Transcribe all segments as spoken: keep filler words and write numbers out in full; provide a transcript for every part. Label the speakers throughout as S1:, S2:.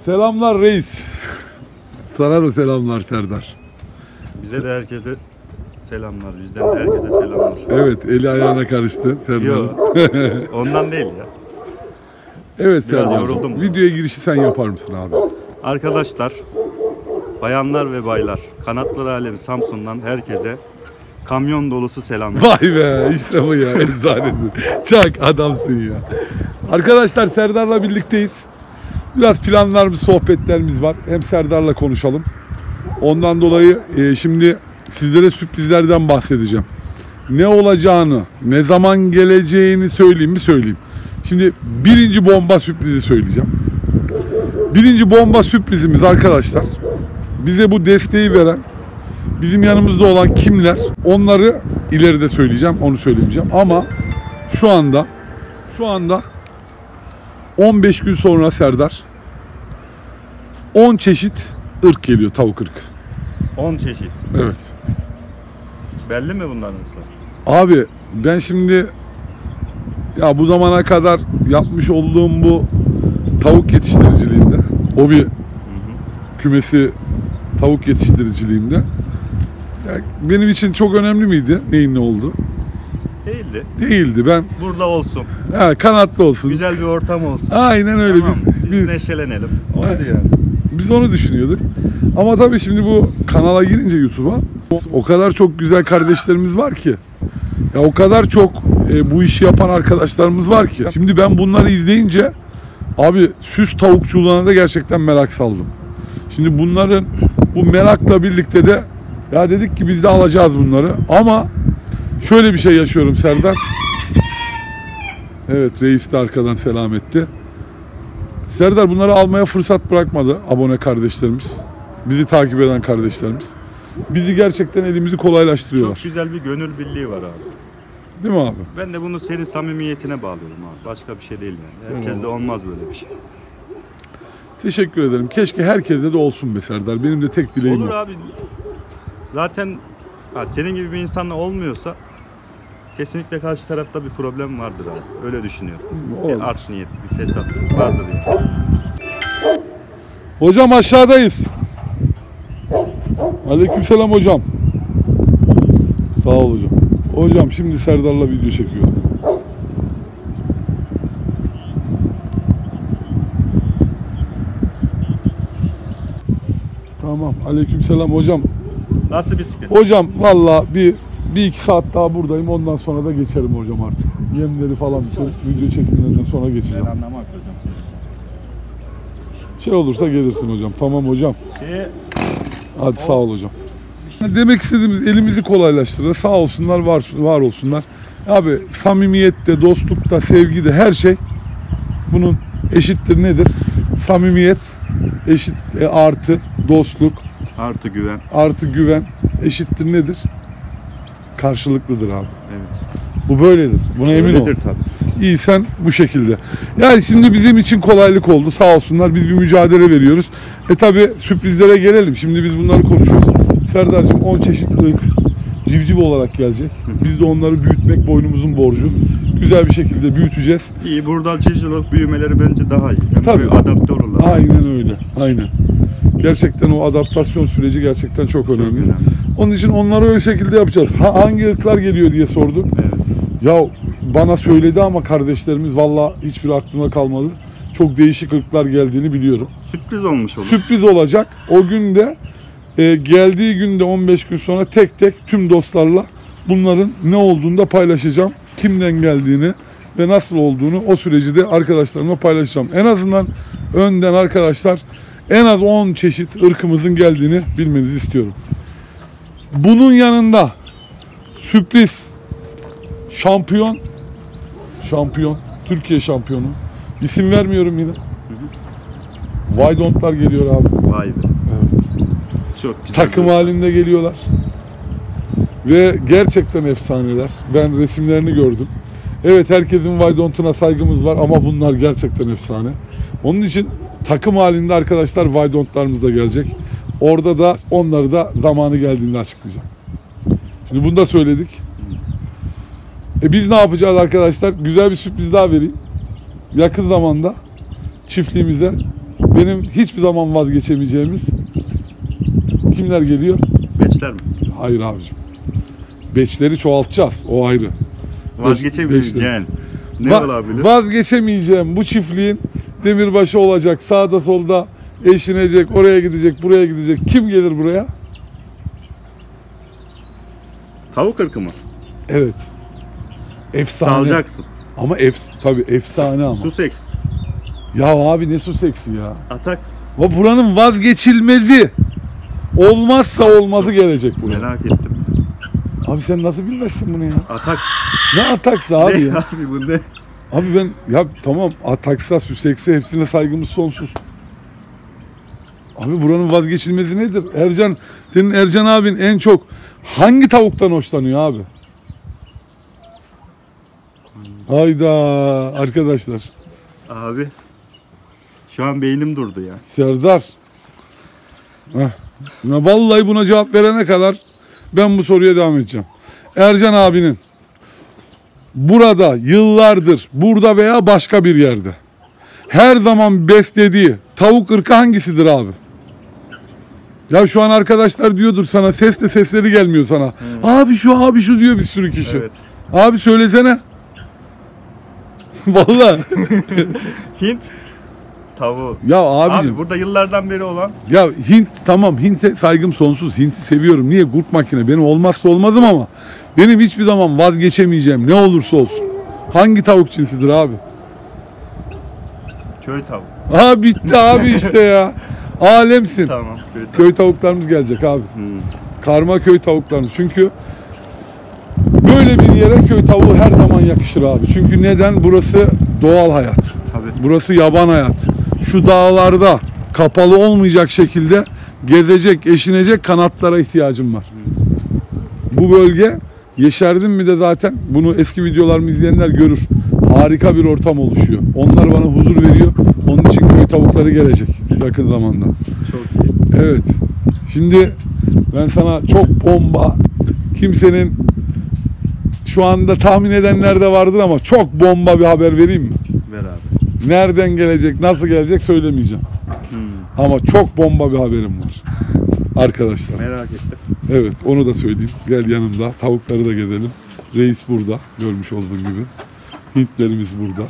S1: Selamlar reis. Sana da selamlar Serdar.
S2: Bize de herkese selamlar. Bizden de herkese selamlar.
S1: Evet, eli ayağına karıştı Serdar.
S2: Yok. Ondan değil ya.
S1: Evet
S2: Biraz
S1: Serdar.
S2: yoruldum.
S1: Videoya girişi sen yapar mısın abi?
S2: Arkadaşlar, bayanlar ve baylar, Kanatlar Alemi Samsun'dan herkese kamyon dolusu selamlar.
S1: Vay be, işte bu ya, efsanesin. Çak adamsın ya. Arkadaşlar Serdar'la birlikteyiz. Biraz planlarımız, sohbetlerimiz var. Hem Serdar'la konuşalım. Ondan dolayı e, şimdi sizlere sürprizlerden bahsedeceğim. Ne olacağını, ne zaman geleceğini söyleyeyim mi söyleyeyim. Şimdi birinci bomba sürprizi söyleyeceğim. Birinci bomba sürprizimiz arkadaşlar. Bize bu desteği veren, bizim yanımızda olan kimler? Onları ileride söyleyeceğim, onu söylemeyeceğim. Ama şu anda, şu anda on beş gün sonra Serdar on çeşit ırk geliyor, tavuk ırk.
S2: on çeşit.
S1: Evet.
S2: Belli mi bunların ırkları?
S1: Abi ben şimdi ya bu zamana kadar yapmış olduğum bu tavuk yetiştiriciliğinde, hobi hı hı. kümesi tavuk yetiştiriciliğimde ya benim için çok önemli miydi neyin ne oldu?
S2: Değildi.
S1: Değildi. Ben
S2: burada olsun.
S1: Ha, kanatlı olsun.
S2: Güzel bir ortam olsun.
S1: Aynen öyle.
S2: Tamam,
S1: biz,
S2: biz,
S1: biz
S2: neşelenelim. Oydu yani.
S1: Biz onu düşünüyorduk. Ama tabii şimdi bu kanala girince YouTube'a o kadar çok güzel kardeşlerimiz var ki. Ya o kadar çok e, bu işi yapan arkadaşlarımız var ki. Şimdi ben bunları izleyince abi süs tavukçuluğuna da gerçekten merak saldım. Şimdi bunların bu merakla birlikte de ya dedik ki biz de alacağız bunları. Ama şöyle bir şey yaşıyorum Serdar. Evet, reis de arkadan selam etti. Serdar bunları almaya fırsat bırakmadı abone kardeşlerimiz. Bizi takip eden kardeşlerimiz. Bizi gerçekten elimizi kolaylaştırıyorlar.
S2: Çok güzel bir gönül birliği var abi.
S1: Değil mi abi?
S2: Ben de bunu senin samimiyetine bağlıyorum abi. Başka bir şey değil yani. Herkeste olmaz böyle bir şey.
S1: Teşekkür ederim. Keşke herkeste de olsun be Serdar. Benim de tek dileğim
S2: Olur
S1: o.
S2: abi. Zaten ha, senin gibi bir insanla olmuyorsa kesinlikle karşı tarafta bir problem vardır abi. Öyle düşünüyorum.
S1: Olur.
S2: Bir art niyeti, bir fesatlık vardır yani.
S1: Hocam aşağıdayız. Aleykümselam hocam. Sağ ol hocam. Hocam şimdi Serdar'la video çekiyorum. Tamam. Aleykümselam hocam.
S2: Nasıl bisiklet?
S1: Hocam valla bir bir iki saat daha buradayım. Ondan sonra da geçerim hocam artık. Yemleri falan bitiririz. Video çekimlerinden sonra geçeceğim.
S2: Ben anlamak hocam seni.
S1: Şey olursa gelirsin hocam. Tamam hocam.
S2: Şey,
S1: Hadi o, sağ ol hocam. Şey... Demek istediğimiz elimizi kolaylaştırır. Sağ olsunlar, var var olsunlar. Abi samimiyette, dostlukta, sevgide her şey bunun eşittir nedir? Samimiyet eşit e, artı dostluk
S2: artı güven.
S1: Artı güven eşittir nedir? Karşılıklıdır abi.
S2: Evet.
S1: Bu böyledir. Buna emin ol.
S2: Tabii.
S1: İyi sen bu şekilde. Yani şimdi bizim için kolaylık oldu. Sağ olsunlar. Biz bir mücadele veriyoruz. E tabi sürprizlere gelelim. Şimdi biz bunları konuşuyoruz. Serdar'cığım on çeşit ırk civciv olarak gelecek. Biz de onları büyütmek boynumuzun borcu. Güzel bir şekilde büyüteceğiz.
S2: İyi, burada civcivlik büyümeleri bence daha iyi. Hem
S1: tabii.
S2: Adapte olurlar.
S1: Aynen öyle. Aynen. Gerçekten o adaptasyon süreci gerçekten çok, çok önemli. önemli. Onun için onları öyle şekilde yapacağız. Ha, hangi ırklar geliyor diye sordum.
S2: Evet.
S1: Ya bana söyledi ama kardeşlerimiz valla hiçbir aklımda kalmadı. Çok değişik ırklar geldiğini biliyorum.
S2: Sürpriz olmuş olur.
S1: Sürpriz olacak. O günde e, geldiği günde on beş gün sonra tek tek tüm dostlarla bunların ne olduğunu da paylaşacağım. Kimden geldiğini ve nasıl olduğunu o süreci de arkadaşlarımla paylaşacağım. En azından önden arkadaşlar en az on çeşit ırkımızın geldiğini bilmenizi istiyorum. Bunun yanında sürpriz şampiyon şampiyon Türkiye şampiyonu isim vermiyorum yine. Wydond'lar geliyor abi.
S2: Vay be.
S1: Evet.
S2: Çok güzel.
S1: Takım halinde geliyorlar. Ve gerçekten efsaneler. Ben resimlerini gördüm. Evet, herkesin Wydond'una saygımız var ama bunlar gerçekten efsane. Onun için takım halinde arkadaşlar Wydond'larımız da gelecek. Orada da onları da zamanı geldiğinde açıklayacağım. Şimdi bunu da söyledik. E biz ne yapacağız arkadaşlar? Güzel bir sürpriz daha vereyim. Yakın zamanda çiftliğimize benim hiçbir zaman vazgeçemeyeceğimiz kimler geliyor?
S2: Beçler mi?
S1: Hayır abicim. Beçleri çoğaltacağız. O ayrı.
S2: Vazgeçemeyeceğin ne
S1: Va-
S2: olabilir?
S1: Vazgeçemeyeceğim bu çiftliğin demirbaşı olacak. Sağda solda eşinecek, oraya gidecek, buraya gidecek. Kim gelir buraya?
S2: Tavuk ırkı mı?
S1: Evet. Efsane.
S2: Salacaksın.
S1: Ama ef tabii efsane ama.
S2: Sussex.
S1: Ya abi ne Sussex'i ya.
S2: Atak.
S1: Va buranın vazgeçilmezi. Olmazsa olmazı gelecek buraya.
S2: Merak ettim.
S1: Abi sen nasıl bilmezsin bunu ya?
S2: Atak.
S1: Ne Ataksa abi
S2: Ne
S1: ya.
S2: abi bu ne?
S1: Abi ben ya tamam Ataksa, Sussex'e hepsine saygımız sonsuz. Abi buranın vazgeçilmezi nedir? Ercan, senin Ercan abin en çok hangi tavuktan hoşlanıyor abi? Hayda arkadaşlar.
S2: Abi. Şu an beynim durdu ya.
S1: Serdar. Heh. Ya vallahi buna cevap verene kadar ben bu soruya devam edeceğim. Ercan abinin burada yıllardır, burada veya başka bir yerde her zaman beslediği tavuk ırkı hangisidir abi? Ya şu an arkadaşlar diyordur sana, ses de sesleri gelmiyor sana. Hmm. Abi şu, abi şu diyor bir sürü kişi.
S2: Evet.
S1: Abi söylesene. Vallahi.
S2: Hint tavuğu.
S1: Ya abicim.
S2: Abi burada yıllardan beri olan.
S1: Ya Hint tamam, Hint'e saygım sonsuz. Hint'i seviyorum. Niye? Kurt makine. Benim olmazsa olmazım ama benim hiçbir zaman vazgeçemeyeceğim ne olursa olsun. Hangi tavuk cinsidir abi?
S2: Köy tavuğu.
S1: Ha bitti abi işte ya. Alemsin.
S2: Tamam. Köy, tavuğu.
S1: Köy tavuklarımız gelecek abi.
S2: Hmm.
S1: Karma köy tavuklarımız. Çünkü böyle bir yere köy tavuğu her zaman yakışır abi. Çünkü neden? Burası doğal hayat.
S2: Tabii.
S1: Burası yaban hayat. Şu dağlarda kapalı olmayacak şekilde gezecek, eşinecek kanatlara ihtiyacım var. Bu bölge yeşerdim mi de zaten bunu eski videolarımı izleyenler görür. Harika bir ortam oluşuyor. Onlar bana huzur veriyor. Onun için köy tavukları gelecek yakın zamanda.
S2: Çok iyi.
S1: Evet. Şimdi ben sana çok bomba, kimsenin şu anda tahmin edenler de vardır ama çok bomba bir haber vereyim mi?
S2: Ver abi.
S1: Nereden gelecek, nasıl gelecek söylemeyeceğim.
S2: Hmm.
S1: Ama çok bomba bir haberim var. Arkadaşlar.
S2: Merak ettim.
S1: Evet, onu da söyleyeyim. Gel yanımda. Tavukları da gezelim. Reis burada. Görmüş olduğun gibi. Hintlerimiz burada.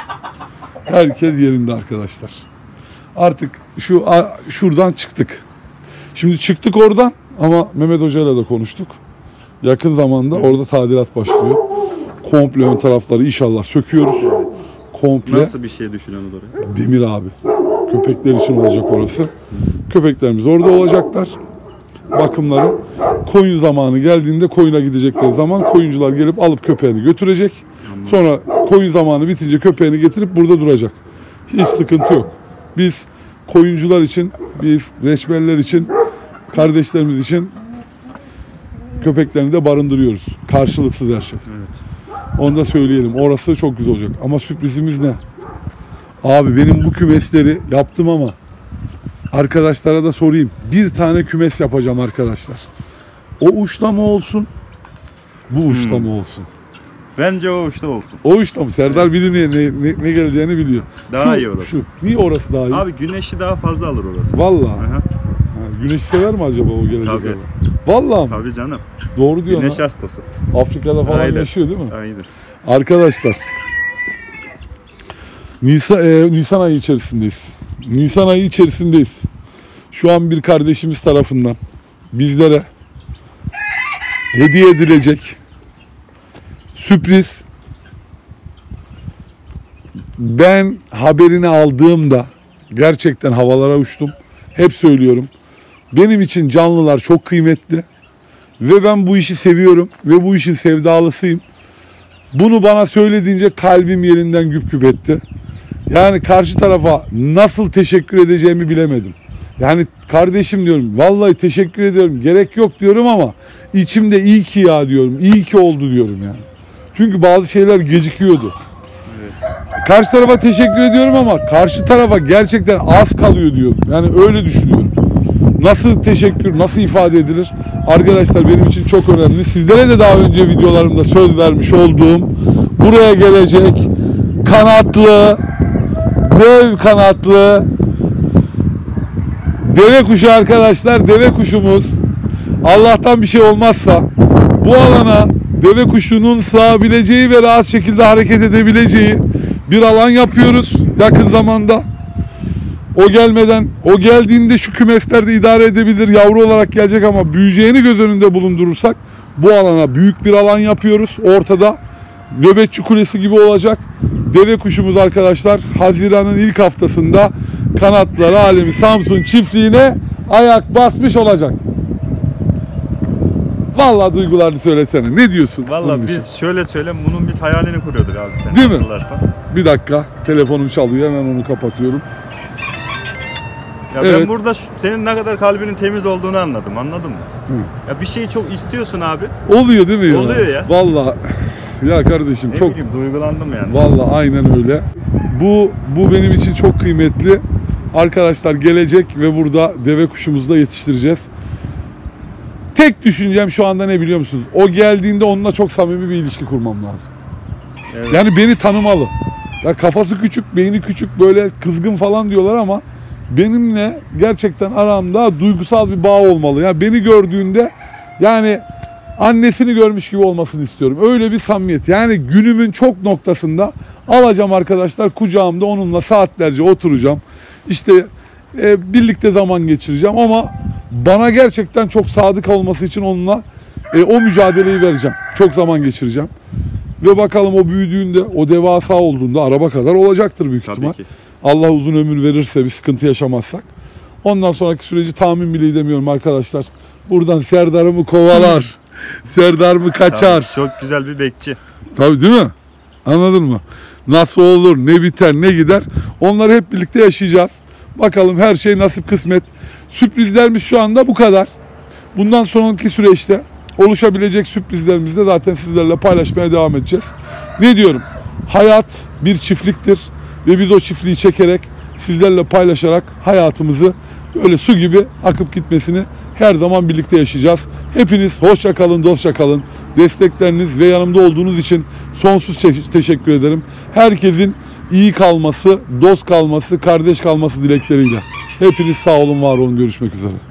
S1: Herkes yerinde arkadaşlar. Artık şu şuradan çıktık. Şimdi çıktık oradan ama Mehmet Hoca ile de konuştuk. Yakın zamanda orada tadilat başlıyor. Komple ön tarafları inşallah söküyoruz. Komple.
S2: Nasıl bir şey düşünüyorsunuz oraya?
S1: Demir abi. Köpekler için olacak orası. Köpeklerimiz orada olacaklar. Bakımları. Koyun zamanı geldiğinde koyuna gidecekleri zaman koyuncular gelip alıp köpeğini götürecek. Sonra koyun zamanı bitince köpeğini getirip burada duracak. Hiç sıkıntı yok. Biz koyuncular için, biz reçberler için, kardeşlerimiz için köpeklerini de barındırıyoruz. Karşılıksız her şey.
S2: Evet.
S1: Onu da söyleyelim. Orası çok güzel olacak. Ama sürprizimiz ne? Abi benim bu kümesleri yaptım ama arkadaşlara da sorayım. Bir tane kümes yapacağım arkadaşlar. O uçta mı olsun? Bu uçta
S2: Hmm.
S1: mı olsun?
S2: Bence o uçta olsun.
S1: O uçta mı? Serdar bilir ne, ne, ne geleceğini biliyor.
S2: Daha
S1: Şu,
S2: iyi orası.
S1: Şu. Niye orası daha iyi?
S2: Abi güneşi daha fazla alır orası.
S1: Vallahi.
S2: Aha.
S1: Ha, güneş sever mi acaba o gelecek
S2: Tabii.
S1: adam? Vallahi mi?
S2: Tabii canım.
S1: Doğru diyor.
S2: Güneş
S1: ha.
S2: hastası.
S1: Afrika'da falan
S2: Aynen.
S1: yaşıyor değil mi?
S2: Aynen.
S1: Arkadaşlar. Nisan, e, Nisan ayı içerisindeyiz. Nisan ayı içerisindeyiz. Şu an bir kardeşimiz tarafından bizlere hediye edilecek sürpriz. Ben haberini aldığımda gerçekten havalara uçtum. Hep söylüyorum. Benim için canlılar çok kıymetli. Ve ben bu işi seviyorum. Ve bu işin sevdalısıyım. Bunu bana söylediğince kalbim yerinden güp güp etti. Yani karşı tarafa nasıl teşekkür edeceğimi bilemedim. Yani kardeşim diyorum, vallahi teşekkür ediyorum, gerek yok diyorum ama içimde iyi ki ya diyorum, iyi ki oldu diyorum yani. Çünkü bazı şeyler gecikiyordu.
S2: Evet.
S1: Karşı tarafa teşekkür ediyorum ama karşı tarafa gerçekten az kalıyor diyorum. Yani öyle düşünüyorum. Nasıl teşekkür, nasıl ifade edilir? Arkadaşlar benim için çok önemli. Sizlere de daha önce videolarımda söz vermiş olduğum buraya gelecek kanatlı, dev kanatlı Deve kuşu arkadaşlar, deve kuşumuz Allah'tan bir şey olmazsa bu alana deve kuşunun sığabileceği ve rahat şekilde hareket edebileceği bir alan yapıyoruz yakın zamanda. O gelmeden, o geldiğinde şu kümeslerde idare edebilir, yavru olarak gelecek ama büyüyeceğini göz önünde bulundurursak bu alana büyük bir alan yapıyoruz. Ortada nöbetçi kulesi gibi olacak. Deve kuşumuz arkadaşlar Haziran'ın ilk haftasında Kanatlar Alemi Samsun çiftliğine ayak basmış olacak. Vallahi duygularını söylesene. Ne diyorsun?
S2: Vallahi biz için? Şöyle söyleyeyim, bunun biz hayalini kuruyorduk abi sen.
S1: Değil mi? Bir dakika, telefonum çalıyor, hemen onu kapatıyorum.
S2: Ya evet. Ben burada şu, senin ne kadar kalbinin temiz olduğunu anladım, anladın mı? Hı. Ya bir şeyi çok istiyorsun abi.
S1: Oluyor değil mi ya?
S2: Oluyor ya.
S1: Vallahi ya kardeşim
S2: ne
S1: çok
S2: bileyim, duygulandım yani.
S1: Vallahi aynen öyle. Bu bu benim için çok kıymetli. Arkadaşlar gelecek ve burada deve kuşumuzu da yetiştireceğiz. Tek düşüncem şu anda ne biliyor musunuz? O geldiğinde onunla çok samimi bir ilişki kurmam lazım. Evet. Yani beni tanımalı. Ya kafası küçük, beyni küçük, böyle kızgın falan diyorlar ama benimle gerçekten aramda duygusal bir bağ olmalı. Yani beni gördüğünde yani annesini görmüş gibi olmasını istiyorum. Öyle bir samimiyet. Yani günümün çok noktasında alacağım arkadaşlar kucağımda, onunla saatlerce oturacağım. İşte e, birlikte zaman geçireceğim ama bana gerçekten çok sadık olması için onunla e, o mücadeleyi vereceğim. Çok zaman geçireceğim. Ve bakalım o büyüdüğünde, o devasa olduğunda araba kadar olacaktır büyük
S2: Tabii
S1: ihtimal.
S2: Ki.
S1: Allah uzun ömür verirse, bir sıkıntı yaşamazsak. Ondan sonraki süreci tahmin bile edemiyorum arkadaşlar. Buradan Serdar'ımı kovalar. Serdar'ımı kaçar.
S2: Tabii, çok güzel bir bekçi.
S1: Tabii değil mi? Anladın mı? Nasıl olur, ne biter, ne gider. Onları hep birlikte yaşayacağız. Bakalım her şey nasip kısmet. Sürprizlerimiz şu anda bu kadar. Bundan sonraki süreçte oluşabilecek sürprizlerimizi de zaten sizlerle paylaşmaya devam edeceğiz. Ne diyorum? Hayat bir çiftliktir ve biz o çiftliği çekerek, sizlerle paylaşarak hayatımızı öyle su gibi akıp gitmesini her zaman birlikte yaşayacağız. Hepiniz hoşça kalın, dostça kalın. Destekleriniz ve yanımda olduğunuz için sonsuz teşekkür ederim. Herkesin iyi kalması, dost kalması, kardeş kalması dilekleriyle. Hepiniz sağ olun, var olun. Görüşmek üzere.